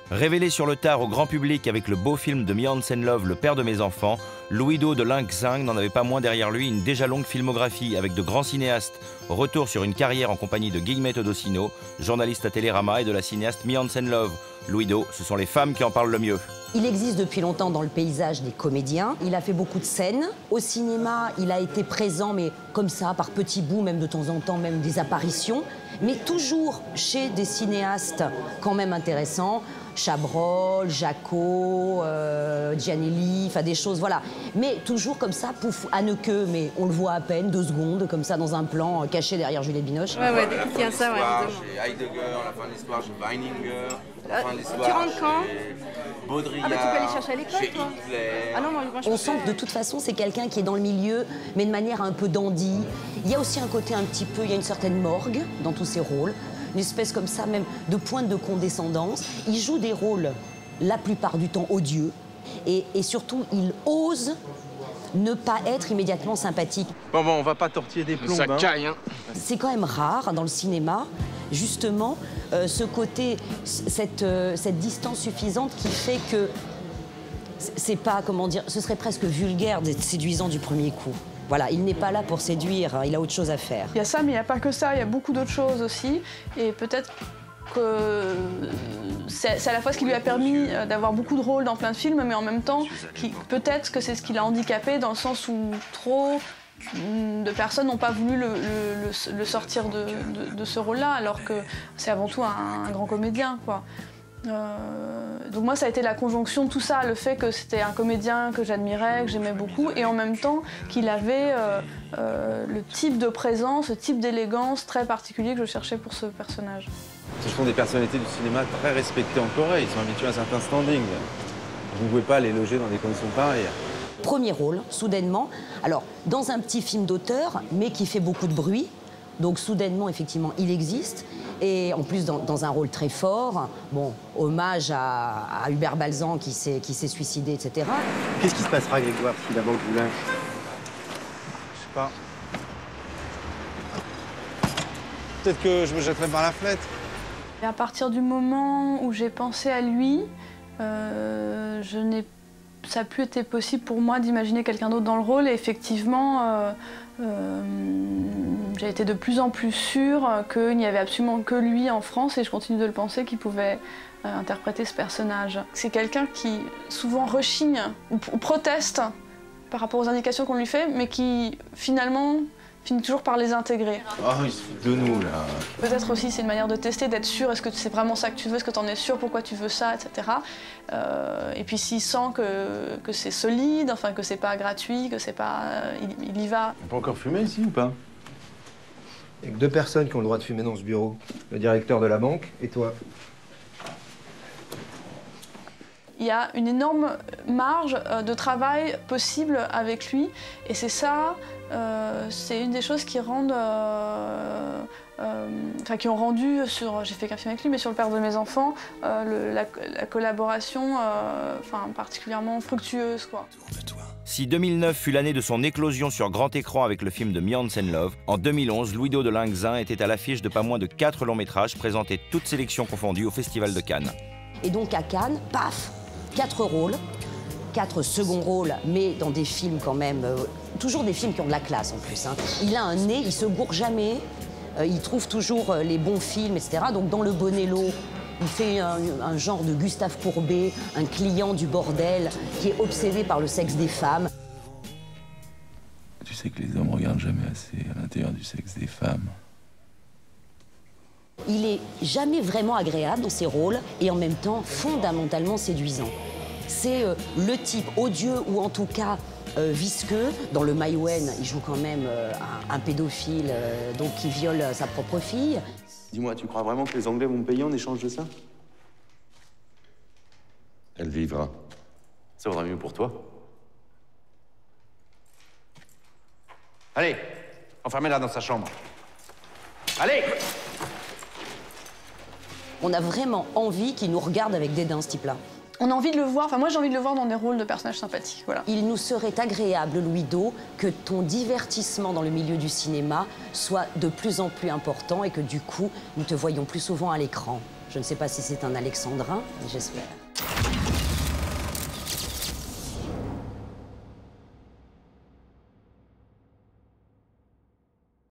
Révélé sur le tard au grand public avec le beau film de Mi Hansen Love, Le père de mes enfants, Louis-Do de Linxing n'en avait pas moins derrière lui une déjà longue filmographie avec de grands cinéastes. Retour sur une carrière en compagnie de Guillemette Odossino, journaliste à Télérama, et de la cinéaste Mi Hansen Love. Louis-Do, ce sont les femmes qui en parlent le mieux. Il existe depuis longtemps dans le paysage des comédiens. Il a fait beaucoup de scènes. Au cinéma, il a été présent, mais comme ça, par petits bouts, même de temps en temps, même des apparitions. Mais toujours chez des cinéastes quand même intéressants. Chabrol, Jacot, Gianelli, enfin des choses, voilà. Mais toujours comme ça, pouf, Haneke, mais on le voit à peine, 2 secondes, comme ça, dans un plan caché derrière Juliette Binoche. Ouais, dès qu'il tient ça, ouais. Chez Heidegger, la fin de l'histoire chez Weininger, la fin de l'histoire tu rentres quand chez Baudrillard, Ah bah tu peux aller chercher à l'école, chez toi. Hitler. Ah non, moi je On sent que de toute façon, c'est quelqu'un qui est dans le milieu, mais de manière un peu dandy. Il y a aussi un côté un petit peu, il y a une certaine morgue dans tous ses rôles. Une espèce comme ça, même de pointe de condescendance. Il joue des rôles, la plupart du temps, odieux. Et surtout, il ose ne pas être immédiatement sympathique. Bon, on va pas tortiller des plombs. Ça caille, hein. C'est quand même rare dans le cinéma, justement, ce côté, cette distance suffisante qui fait que c'est pas, comment dire, ce serait presque vulgaire d'être séduisant du premier coup. Voilà, il n'est pas là pour séduire, il a autre chose à faire. Il y a ça, mais il n'y a pas que ça, il y a beaucoup d'autres choses aussi. Et peut-être que c'est à la fois ce qui lui a permis d'avoir beaucoup de rôles dans plein de films, mais en même temps, peut-être que c'est ce qui l'a handicapé dans le sens où trop de personnes n'ont pas voulu le sortir de ce rôle-là, alors que c'est avant tout un grand comédien, quoi. Donc moi, ça a été la conjonction de tout ça, le fait que c'était un comédien que j'admirais, que j'aimais beaucoup, et en même temps qu'il avait le type de présence, le type d'élégance très particulier que je cherchais pour ce personnage. Ce sont des personnalités du cinéma très respectées en Corée, ils sont habitués à un certain standing. Vous ne pouvez pas les loger dans des conditions pareilles. Premier rôle, soudainement, alors dans un petit film d'auteur, mais qui fait beaucoup de bruit. Donc soudainement, effectivement, il existe. Et en plus, dans un rôle très fort, bon, hommage à Hubert Balzan qui s'est suicidé, etc. Qu'est-ce qui se passera, Grégoire, si la banque vous lâche? Je sais pas. Peut-être que je me jetterai par la fenêtre. Et à partir du moment où j'ai pensé à lui, ça n'a plus été possible pour moi d'imaginer quelqu'un d'autre dans le rôle. Et effectivement, j'ai été de plus en plus sûre qu'il n'y avait absolument que lui en France, et je continue de le penser, qu'il pouvait interpréter ce personnage. C'est quelqu'un qui souvent rechigne ou proteste par rapport aux indications qu'on lui fait, mais qui finalement finit toujours par les intégrer. Oh, il se fout de nous, là. Peut-être aussi c'est une manière de tester, d'être sûr, est-ce que c'est vraiment ça que tu veux, est-ce que tu en es sûr, pourquoi tu veux ça, etc. Et puis s'il sent que c'est solide, enfin que c'est pas gratuit, que c'est pas... il y va. On peut encore fumer ici ou pas? Il n'y a que 2 personnes qui ont le droit de fumer dans ce bureau. Le directeur de la banque et toi. Il y a une énorme marge de travail possible avec lui, et c'est ça, c'est une des choses qui rendent, qui ont rendu j'ai fait qu'un film avec lui, mais sur Le père de mes enfants, la collaboration, particulièrement fructueuse, quoi. Si 2009 fut l'année de son éclosion sur grand écran avec le film de Mi Hansen Love, en 2011, Louis-Do de Linxing était à l'affiche de pas moins de 4 longs métrages présentés toutes sélections confondues au Festival de Cannes. Et donc à Cannes, paf, 4 rôles, 4 seconds rôles, mais dans des films quand même, toujours des films qui ont de la classe en plus, hein. Il a un nez, il se gourre jamais, il trouve toujours les bons films, etc. Donc dans Le Bonello, il fait un genre de Gustave Courbet, un client du bordel qui est obsédé par le sexe des femmes. Tu sais que les hommes regardent jamais assez à l'intérieur du sexe des femmes. Il est jamais vraiment agréable dans ses rôles et en même temps fondamentalement séduisant. C'est le type odieux ou en tout cas visqueux. Dans Le Maïwen, il joue quand même un pédophile donc qui viole sa propre fille. Dis-moi, tu crois vraiment que les Anglais vont me payer en échange de ça? Elle vivra. Ça vaudra mieux pour toi. Allez, enfermez-la dans sa chambre. Allez! On a vraiment envie qu'il nous regarde avec dédain, ce type-là. On a envie de le voir, enfin moi j'ai envie de le voir dans des rôles de personnages sympathiques, voilà. Il nous serait agréable, Louis Do, que ton divertissement dans le milieu du cinéma soit de plus en plus important et que du coup, nous te voyons plus souvent à l'écran. Je ne sais pas si c'est un alexandrin, mais j'espère.